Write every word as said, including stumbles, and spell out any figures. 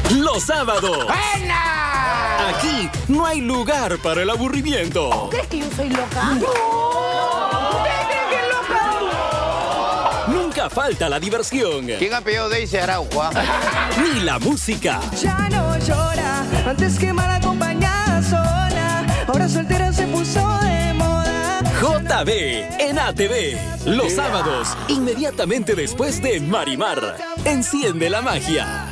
los sábados. ¡Buena! Aquí no hay lugar para el aburrimiento. ¿Crees que yo soy loca? ¡No! ¿Ustedes creen que es loca? Nunca falta la diversión. ¿Quién ha pedido Daisy Araujo? ah? Ni la música. Ya no llora, antes que mal acompañada sola, ahora soltera se puso de moda. J B en A T V. Los sábados, inmediatamente después de Marimar. Enciende la magia.